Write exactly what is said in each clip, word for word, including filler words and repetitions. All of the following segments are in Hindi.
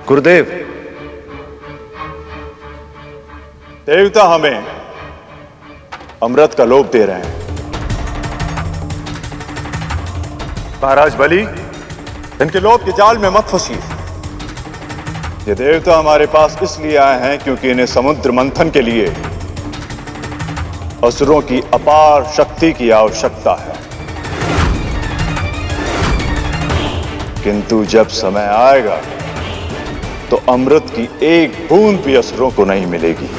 गुरुदेव, देवता हमें अमृत का लोभ दे रहे हैं। महाराज बली, इनके लोभ के जाल में मत फंसिए। ये देवता हमारे पास इसलिए आए हैं क्योंकि इन्हें समुद्र मंथन के लिए असुरों की अपार शक्ति की आवश्यकता है। किंतु जब समय आएगा तो अमृत की एक बूंद भी असुरों को नहीं मिलेगी।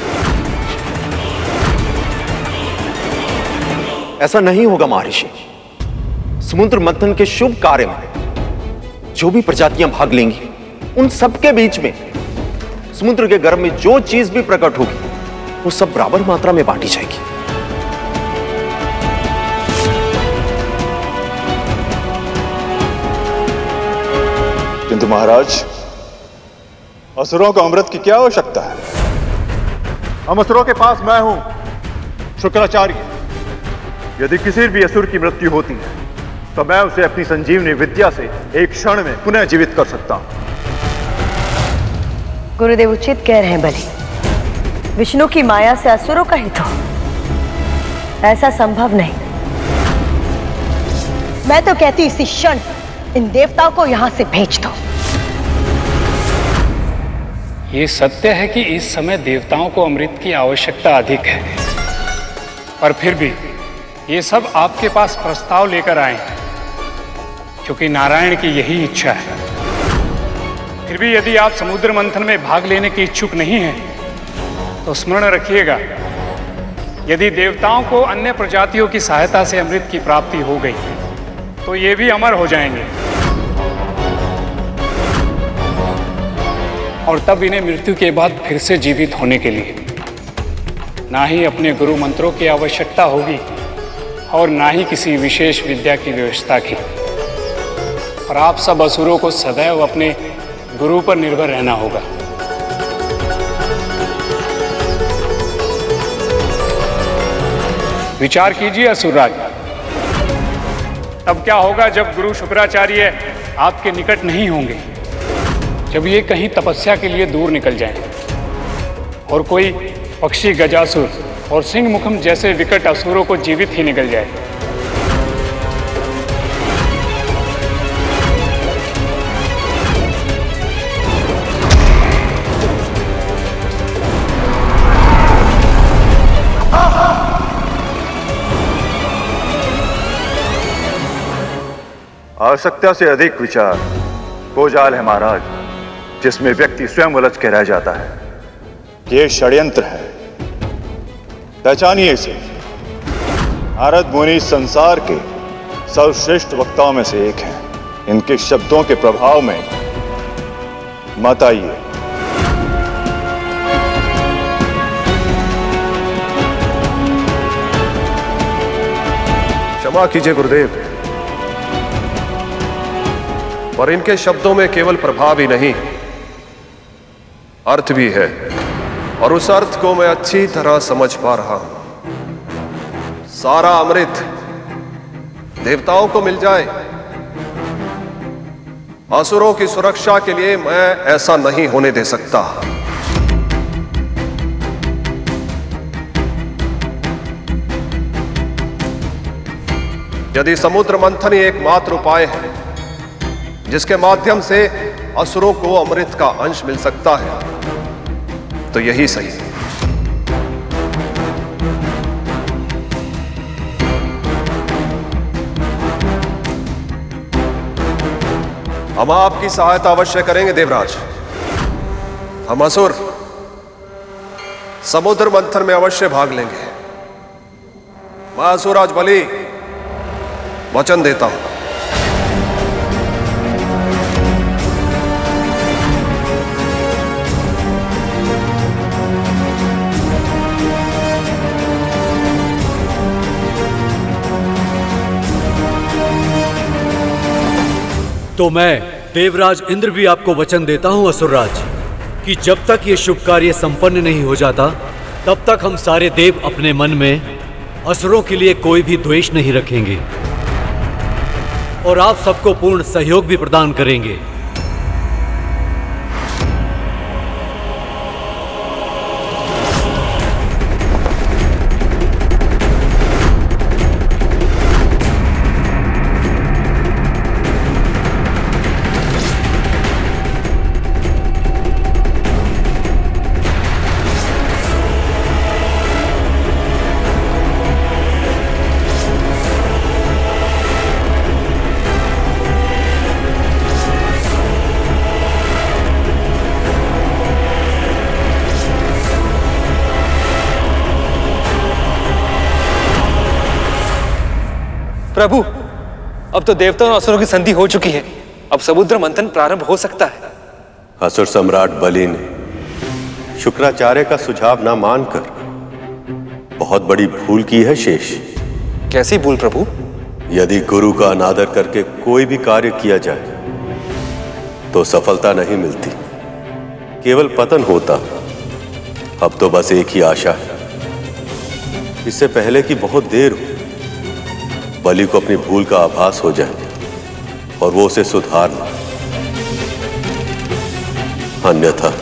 ऐसा नहीं होगा महर्षि। समुद्र मंथन के शुभ कार्य में जो भी प्रजातियां भाग लेंगी, उन सबके बीच में समुद्र के गर्भ में जो चीज भी प्रकट होगी, वो सब बराबर मात्रा में बांटी जाएगी। किंतु महाराज, असुरों को अमृत की क्या आवश्यकता है? हम असुरों के पास मैं हूं, शुक्राचार्य। यदि किसी भी असुर की मृत्यु होती है तो मैं उसे अपनी संजीवनी विद्या से एक क्षण में पुनः जीवित कर सकता हूं। गुरुदेव उचित कह रहे हैं बलि। विष्णु की माया से असुरों का हित हो, ऐसा संभव नहीं। मैं तो कहती इसी क्षण इन देवताओं को यहां से भेज दो। ये सत्य है कि इस समय देवताओं को अमृत की आवश्यकता अधिक है, पर फिर भी ये सब आपके पास प्रस्ताव लेकर आए हैं क्योंकि नारायण की यही इच्छा है। फिर भी यदि आप समुद्र मंथन में भाग लेने की इच्छुक नहीं हैं तो स्मरण रखिएगा, यदि देवताओं को अन्य प्रजातियों की सहायता से अमृत की प्राप्ति हो गई तो ये भी अमर हो जाएंगे और तब इन्हें मृत्यु के बाद फिर से जीवित होने के लिए ना ही अपने गुरु मंत्रों की आवश्यकता होगी और ना ही किसी विशेष विद्या की व्यवस्था की। और आप सब असुरों को सदैव अपने गुरु पर निर्भर रहना होगा। विचार कीजिए असुरराज, तब क्या होगा जब गुरु शुक्राचार्य आपके निकट नहीं होंगे, जब ये कहीं तपस्या के लिए दूर निकल जाएं और कोई पक्षी गजासुर और सिंह मुखम जैसे विकट असुरों को जीवित ही निकल जाए। आवश्यकता से अधिक विचार वो जाल है महाराज, जिसमें व्यक्ति स्वयं उलझ के रह जाता है। ये षड्यंत्र है, पहचानिए इसे। नारद मुनि संसार के सर्वश्रेष्ठ वक्ताओं में से एक हैं। इनके शब्दों के प्रभाव में मत आइए। क्षमा कीजिए गुरुदेव, पर इनके शब्दों में केवल प्रभाव ही नहीं, अर्थ भी है और उस अर्थ को मैं अच्छी तरह समझ पा रहा हूं। सारा अमृत देवताओं को मिल जाए, असुरों की सुरक्षा के लिए मैं ऐसा नहीं होने दे सकता। यदि समुद्र मंथन ही एकमात्र उपाय है जिसके माध्यम से असुरों को अमृत का अंश मिल सकता है, तो यही सही है। हम आपकी सहायता अवश्य करेंगे देवराज। हम असुर समुद्र मंथन में अवश्य भाग लेंगे। मैं असुराज बलि वचन देता हूं। तो मैं देवराज इंद्र भी आपको वचन देता हूं असुरराज, कि जब तक ये शुभ कार्य संपन्न नहीं हो जाता तब तक हम सारे देव अपने मन में असुरों के लिए कोई भी द्वेष नहीं रखेंगे और आप सबको पूर्ण सहयोग भी प्रदान करेंगे। प्रभु, अब तो देवताओं और असुरों की संधि हो चुकी है। अब समुद्र मंथन प्रारंभ हो सकता है। असुर सम्राट बलि ने शुक्राचार्य का सुझाव ना मानकर बहुत बड़ी भूल की है शेष। कैसी भूल प्रभु? यदि गुरु का अनादर करके कोई भी कार्य किया जाए तो सफलता नहीं मिलती, केवल पतन होता। अब तो बस एक ही आशा है, इससे पहले कि बहुत देर हो, बलि को अपनी भूल का आभास हो जाए और वो उसे सुधार ले, अन्यथा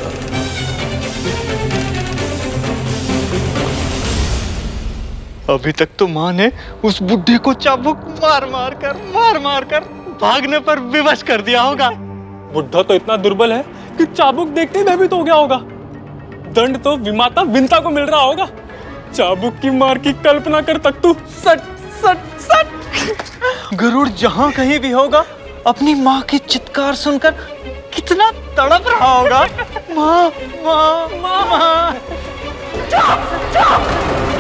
अभी तक तो मां ने उस बुढ़े को चाबुक मार मार कर मार मार कर भागने पर विवश कर दिया होगा। बुढ़ा तो इतना दुर्बल है कि चाबुक देखते ही भयभीत हो गया होगा। दंड तो विमाता विंता को मिल रहा होगा। चाबुक की मार की कल्पना कर तक तू सट सट सट। गरुड़ जहां कहीं भी होगा, अपनी माँ की चित्कार सुनकर कितना तड़प रहा होगा। माँ माँ माँ माँ। चुप चुप।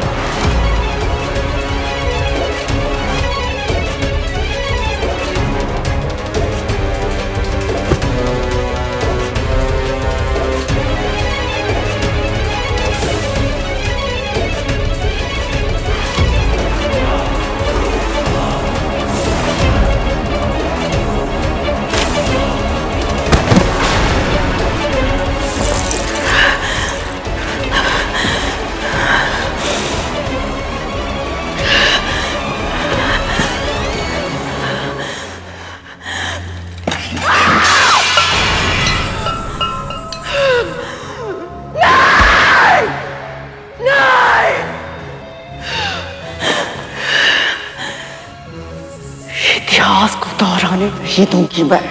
इतिहास को दोहराने नहीं दूंगी मैं।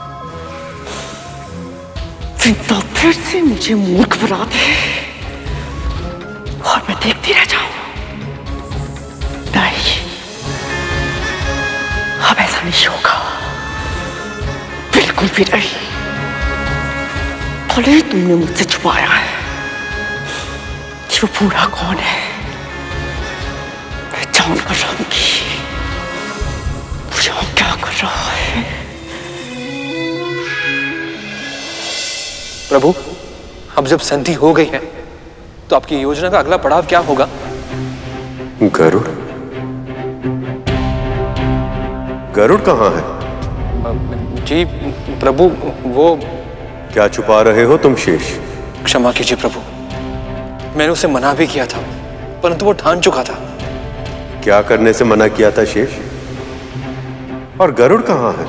चिंता फिर से मुझे मूर्ख बना दे और मैं देखती रह जाऊं। नहीं, अब ऐसा नहीं होगा, बिल्कुल भी नहीं। भले ही तुमने मुझसे छुपाया है कि वो पूरा कौन है, मैं जान कर रहूंगी वो क्या कर रहा है। प्रभु, अब जब संधि हो गई है तो आपकी योजना का अगला पड़ाव क्या होगा? गरुड़? गरुड़ कहाँ है? जी प्रभु, वो क्या छुपा रहे हो तुम शेष? क्षमा कीजिए प्रभु, मैंने उसे मना भी किया था, परंतु वो ठान चुका था। क्या करने से मना किया था शेष? और गरुड़ कहाँ है?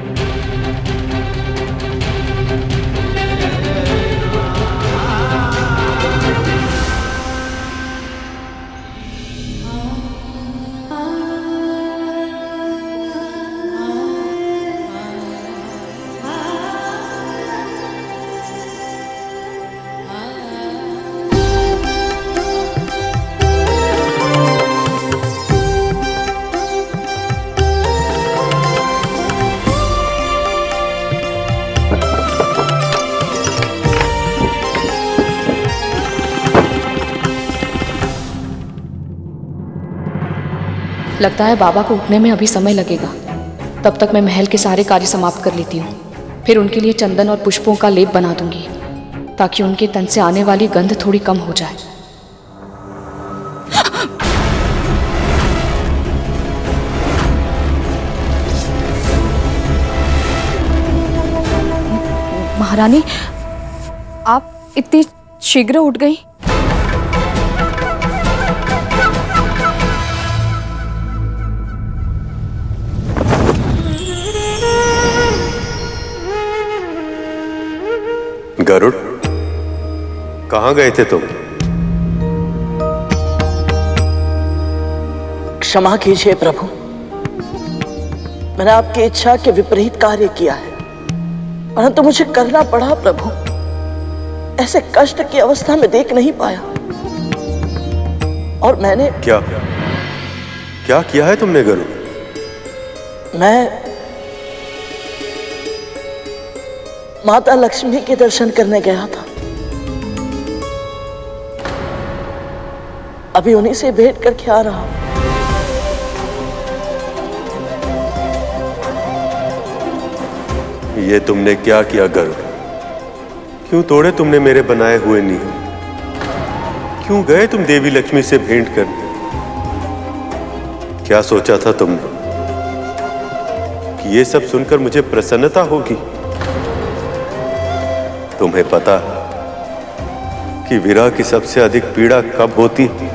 लगता है बाबा को उठने में अभी समय लगेगा। तब तक मैं महल के सारे कार्य समाप्त कर लेती हूँ। फिर उनके लिए चंदन और पुष्पों का लेप बना दूंगी ताकि उनके तन से आने वाली गंध थोड़ी कम हो जाए। महारानी, आप इतनी शीघ्र उठ गई? गरुड़, कहाँ गए थे तुम? क्षमा कीजिए प्रभु, मैंने आपकी इच्छा के विपरीत कार्य किया है, परंतु मुझे करना पड़ा प्रभु। ऐसे कष्ट की अवस्था में देख नहीं पाया और मैंने क्या क्या किया है तुमने गरुड़? मैं माता लक्ष्मी के दर्शन करने गया था। अभी उन्हीं से भेंट करके आ रहा हूं। ये तुमने क्या किया गरुड़? क्यों तोड़े तुमने मेरे बनाए हुए नियम? क्यों गए तुम देवी लक्ष्मी से भेंट करने? क्या सोचा था तुमने कि ये सब सुनकर मुझे प्रसन्नता होगी? तुम्हें पता है कि विरह की सबसे अधिक पीड़ा कब होती है?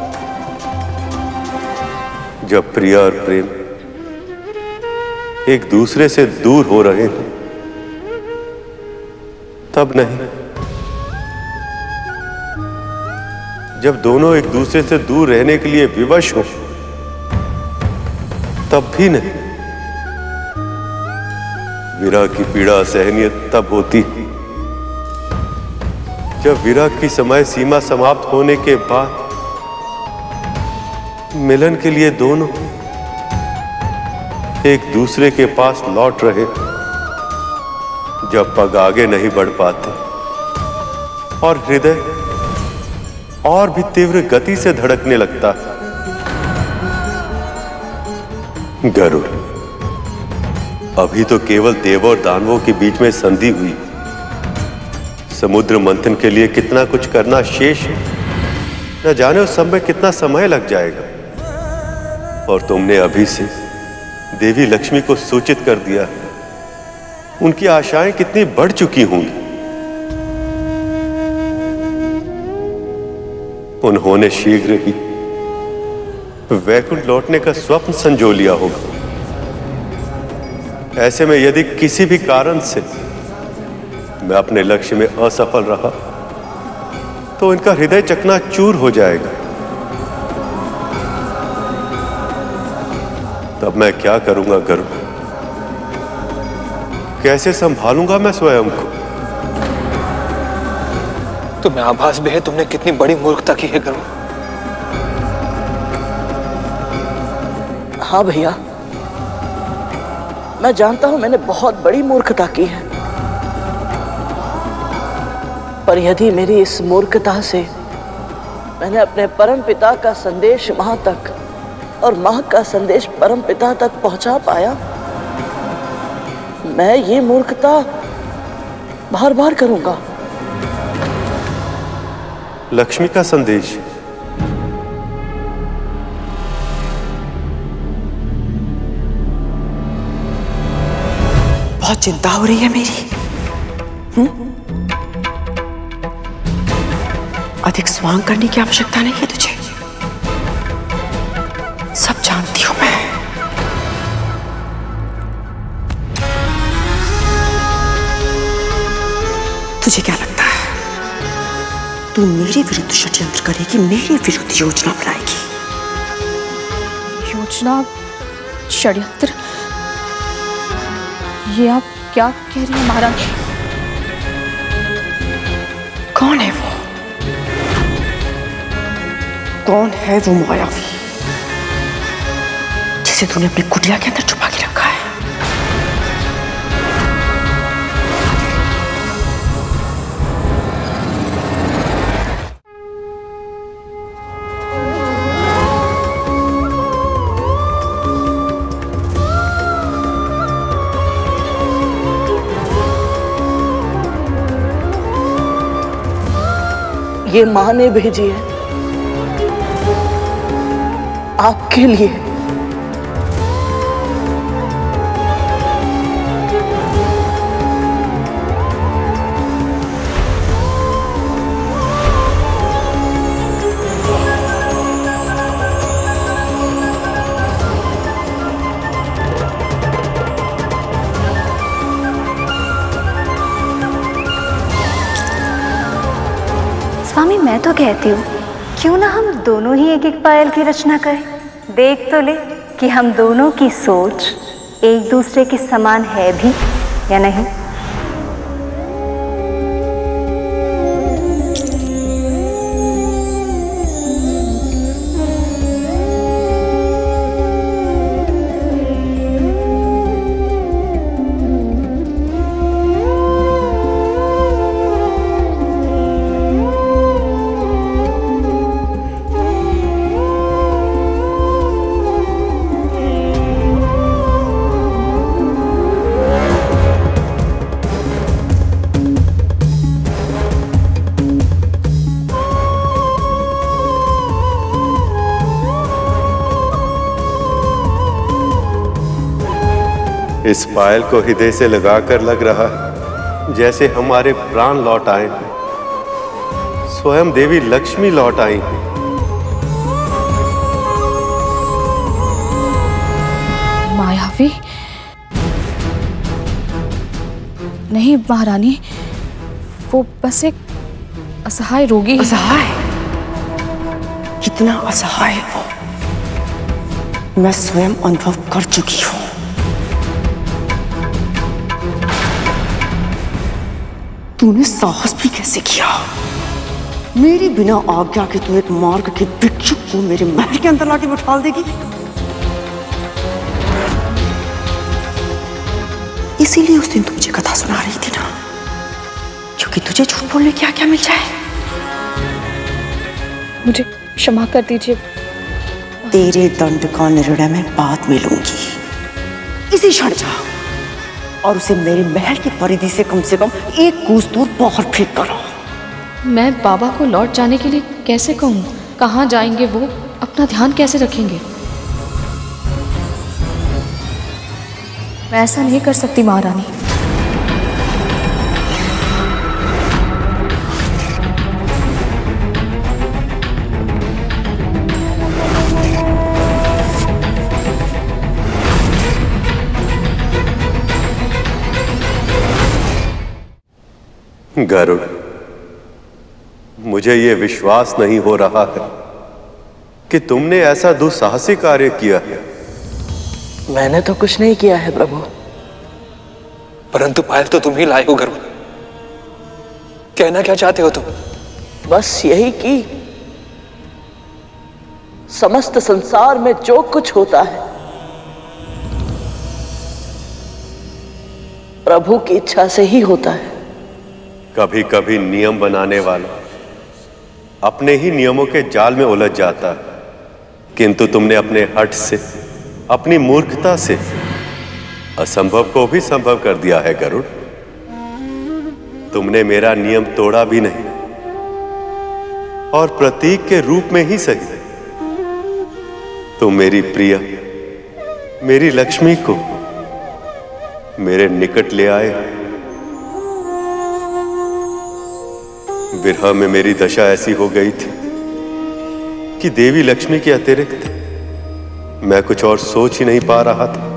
जब प्रिय और प्रेम एक दूसरे से दूर हो रहे हैं, तब नहीं। जब दोनों एक दूसरे से दूर रहने के लिए विवश हो, तब भी नहीं। विरह की पीड़ा असहनीय तब होती जब विरह की समय सीमा समाप्त होने के बाद मिलन के लिए दोनों एक दूसरे के पास लौट रहे, जब पग आगे नहीं बढ़ पाते और हृदय और भी तीव्र गति से धड़कने लगता है। गरुड़, अभी तो केवल देवों और दानवों के बीच में संधि हुई। समुद्र मंथन के लिए कितना कुछ करना शेष है, न जाने उस सब में कितना समय लग जाएगा। और तुमने अभी से देवी लक्ष्मी को सूचित कर दिया, उनकी आशाएं कितनी बढ़ चुकी होंगी। उन्होंने शीघ्र ही वैकुंठ लौटने का स्वप्न संजो लिया होगा। ऐसे में यदि किसी भी कारण से मैं अपने लक्ष्य में असफल रहा, तो इनका हृदय चकनाचूर हो जाएगा। तब मैं क्या करूंगा गरुड़? कैसे संभालूंगा मैं स्वयं को? तुम्हें आभास भी है तुमने कितनी बड़ी मूर्खता की है गरुड़। हाँ भैया, मैं जानता हूं मैंने बहुत बड़ी मूर्खता की है, पर यदि मेरी इस मूर्खता से मैंने अपने परम पिता का संदेश मां तक और मां का संदेश परम पिता तक पहुंचा पाया, मैं ये मूर्खता बार बार करूंगा। लक्ष्मी का संदेश? बहुत चिंता हो रही है मेरी। हुँ? अधिक स्वांग करने की आवश्यकता नहीं है तुझे, सब जानती हूं मैं। तुझे क्या लगता है तू मेरे विरुद्ध षड्यंत्र करेगी, मेरे विरुद्ध योजना बनाएगी? योजना? षड्यंत्र? ये आप क्या कह रही हैं महाराज? कौन है वो? कौन है वो मायावी जिसे तूने अपनी कुटिया के अंदर छुपा के रखा है? ये मां ने भेजी है आपके लिए। स्वामी, मैं तो कहती हूँ क्यों ना हम दोनों ही एक एक पायल की रचना करें। देख तो ले कि हम दोनों की सोच एक दूसरे के समान है भी या नहीं। इस पायल को हृदय से लगाकर लग रहा है जैसे हमारे प्राण लौट आए हैं, स्वयं देवी लक्ष्मी लौट आई हैं। मायावी? नहीं महारानी, वो बस एक असहाय रोगी है। असहाय? कितना असहाय है वो, मैं स्वयं अनुभव कर चुकी हूं। तूने साहस भी कैसे किया? मेरी बिना आज्ञा के तू एक मार्ग के भिक्षुक को मेरे महल के अंदर लाके बिठा देगी? इसीलिए उस दिन तू मुझे कथा सुना रही थी ना, क्योंकि तुझे झूठ बोलने क्या क्या मिल जाए। मुझे क्षमा कर दीजिए। तेरे दंड का निर्णय मैं बाद में लूंगी। इसी क्षण जा और उसे मेरे महल की परिधि से कम से कम एक कोस दूर बाहर फेंक करो। मैं बाबा को लौट जाने के लिए कैसे कहूँ? कहाँ जाएंगे वो? अपना ध्यान कैसे रखेंगे? मैं ऐसा नहीं कर सकती महारानी। गरुड़, मुझे ये विश्वास नहीं हो रहा है कि तुमने ऐसा दुस्साहसी कार्य किया है। मैंने तो कुछ नहीं किया है प्रभु। परंतु पायल तो तुम ही लाए हो गरुड़। कहना क्या चाहते हो तुम? बस यही कि समस्त संसार में जो कुछ होता है प्रभु की इच्छा से ही होता है। कभी कभी नियम बनाने वाला अपने ही नियमों के जाल में उलझ जाता है, किंतु तुमने अपने हठ से, अपनी मूर्खता से असंभव को भी संभव कर दिया है गरुड़। तुमने मेरा नियम तोड़ा भी नहीं, और प्रतीक के रूप में ही सही तुम मेरी प्रिय, मेरी लक्ष्मी को मेरे निकट ले आए। विरह में मेरी दशा ऐसी हो गई थी कि देवी लक्ष्मी के अतिरिक्त मैं कुछ और सोच ही नहीं पा रहा था।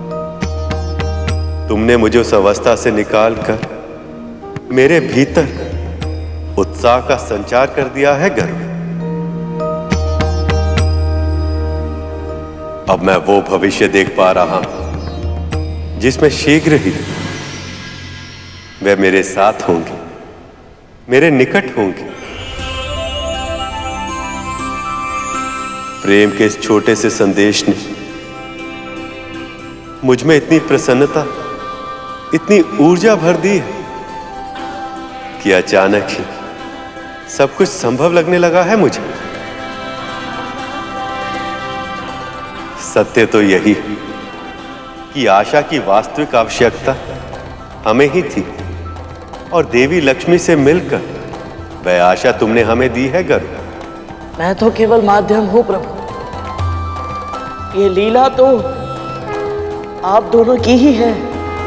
तुमने मुझे उस अवस्था से निकालकर मेरे भीतर उत्साह का संचार कर दिया है गरुड़। अब मैं वो भविष्य देख पा रहा हूं जिसमें शीघ्र ही वे मेरे साथ होंगे, मेरे निकट होंगे। प्रेम के इस छोटे से संदेश ने मुझ में इतनी प्रसन्नता, इतनी ऊर्जा भर दी है कि अचानक ही सब कुछ संभव लगने लगा है मुझे। सत्य तो यही है कि आशा की वास्तविक आवश्यकता हमें ही थी, और देवी लक्ष्मी से मिलकर वह आशा तुमने हमें दी है गरुड़। मैं तो केवल माध्यम हूं प्रभु। ये लीला तो आप दोनों की ही है।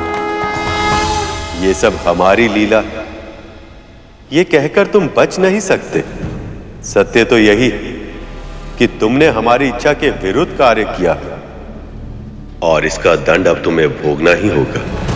ये सब हमारी लीला, ये कहकर तुम बच नहीं सकते। सत्य तो यही कि तुमने हमारी इच्छा के विरुद्ध कार्य किया, और इसका दंड अब तुम्हें भोगना ही होगा।